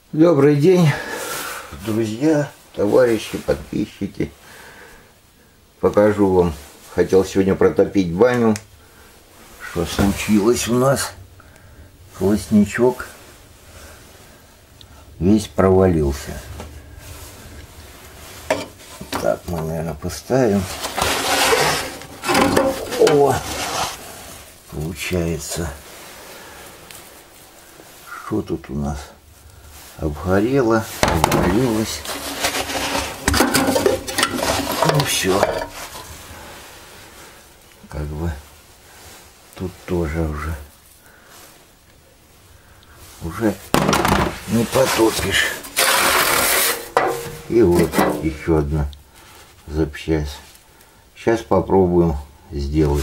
Добрый день, друзья, товарищи, подписчики. Покажу вам. Хотел сегодня протопить баню. Что случилось у нас? Холостничок весь провалился. Так, мы, наверное, поставим. О! Получается. Что тут у нас? Обгорело, обвалилось. Ну все. Как бы тут тоже уже не потопишь. И вот еще одна запчасть. Сейчас попробуем сделать.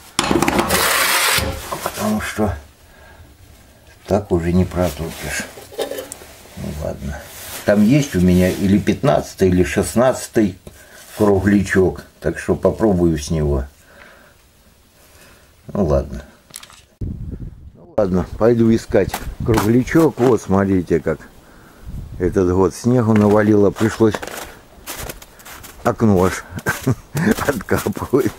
Потому что так уже не протопишь. Ну ладно. Там есть у меня или 15-й, или 16-й круглячок. Так что попробую с него. Ну ладно. Ну ладно, пойду искать круглячок. Вот смотрите, как этот год снегу навалило. Пришлось окно аж откапывать.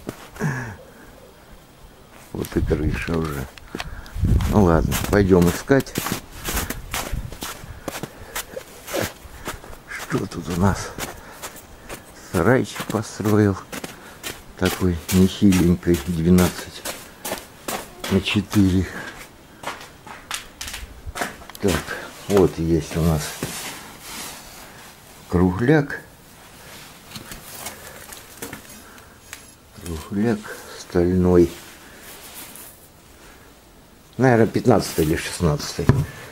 Вот и крыша уже. Ну ладно, пойдем искать. Что тут у нас? Сарайчик построил. Такой нехиленький, 12×4. Так, вот есть у нас кругляк. Кругляк стальной. Наверное, 15 или 16.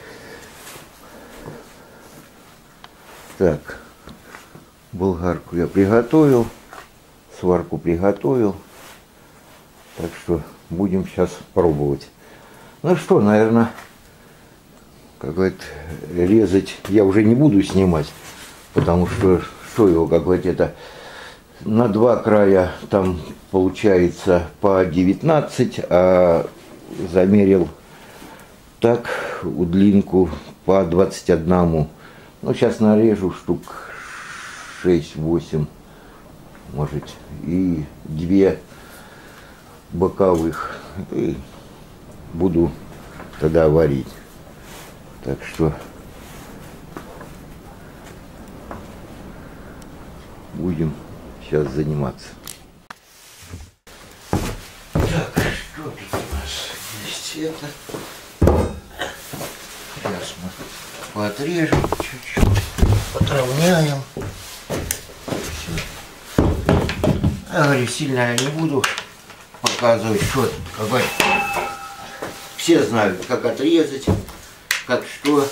Так, болгарку я приготовил, сварку приготовил. Так что будем сейчас пробовать. Ну что, наверное, как говорит, резать я уже не буду снимать, потому что его, как говорить, это на два края там получается по 19, а замерил так удлинку по 21. Ну, сейчас нарежу штук 6-8, может, и 2 боковых. И буду тогда варить. Так что будем сейчас заниматься. Так, что тут у нас есть это? Сейчас мы подрежем чуть-чуть, подровняем. Все. Я говорю, сильно я не буду показывать, что тут, какой. Все знают, как отрезать, как что.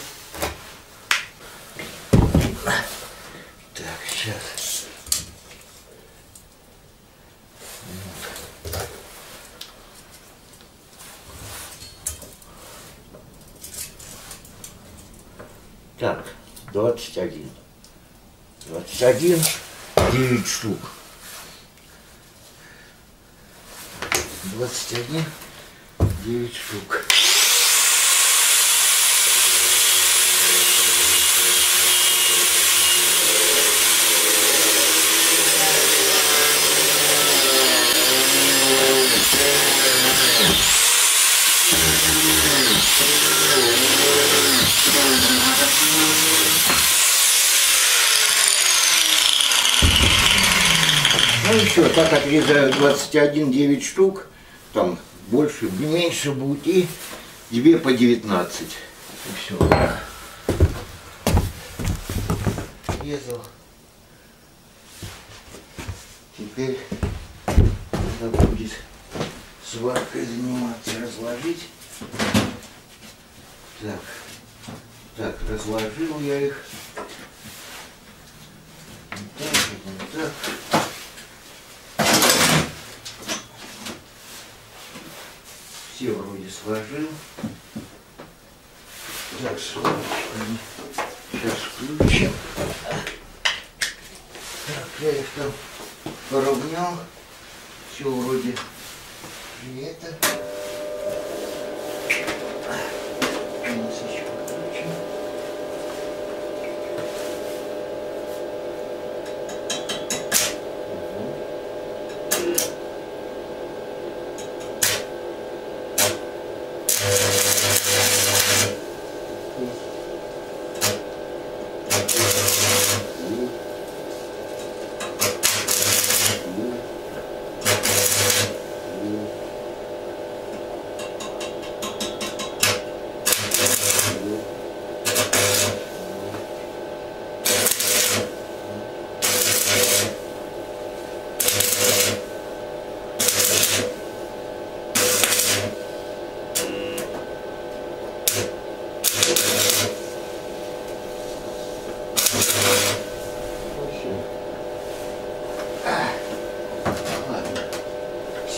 Так, сейчас. Так, 21. 21, 9 штук. 21, 9 штук. Ну еще, так отрезаю 21, 9 штук, там больше, меньше будет, и 2 по 19. И все. Резал. Теперь надо будет сваркой заниматься, разложить. Так, разложил я их. Вот так, вот так. Все вроде сложил. Так, сейчас включим. Так, я их там поровнял. Все вроде и это. У нас еще включим.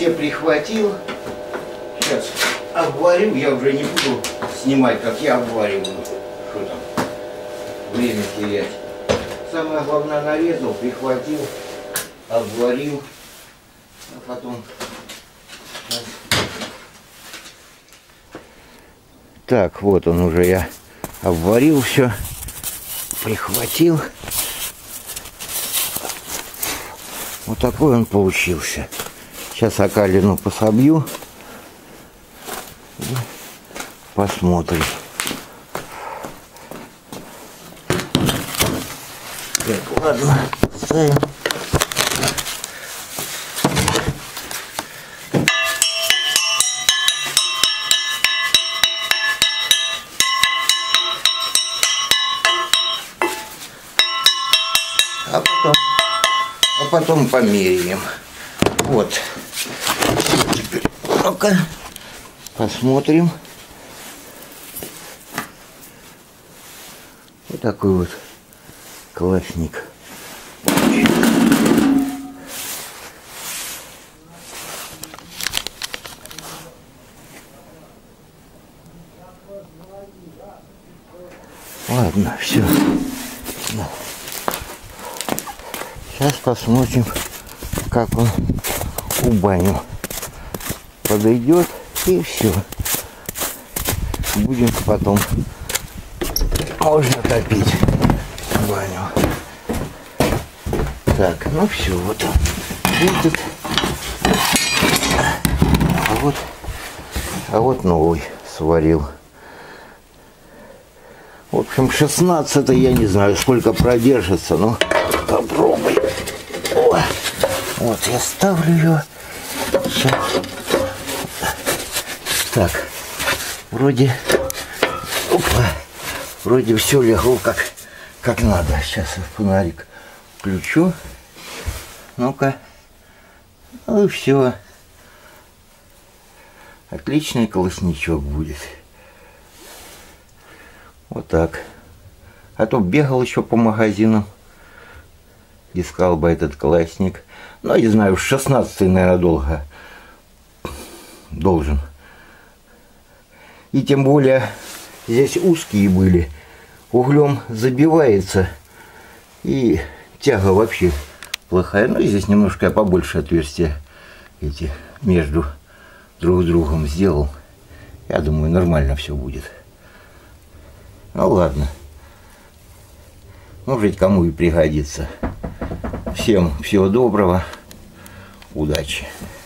все прихватил. Сейчас обварю. Я уже не буду снимать, как я обвариваю. Что там? Время терять. Самое главное, нарезал, прихватил, обварил. А потом... Так, вот он уже я обварил все. Прихватил. Вот такой он получился. Сейчас окалину пособью. Посмотрим. Так, ладно, ставим. А потом померяем. Вот. Теперь, ну-ка, посмотрим. Вот такой вот классник. Ладно, все. Сейчас посмотрим, как он у баню подойдет, и все. Будем потом, можно топить баню. Так, ну все, вот он. Этот. А вот новый сварил. В общем, 16-й, я не знаю, сколько продержится, но попробуй. О, вот я ставлю ее. Сейчас. Так, вроде, опа, вроде все легло как надо. Сейчас я фонарик включу. Ну-ка. Ну и все. Отличный колосничок будет. Вот так. А то бегал еще по магазинам. Искал бы этот колосник. Ну, не знаю, 16-й, наверное, должен. И тем более, здесь узкие были. Углем забивается. И тяга вообще плохая. Ну, и здесь немножко я побольше отверстия эти между друг другом сделал. Я думаю, нормально все будет. Ну, ладно. Может, кому и пригодится. Всем всего доброго, удачи.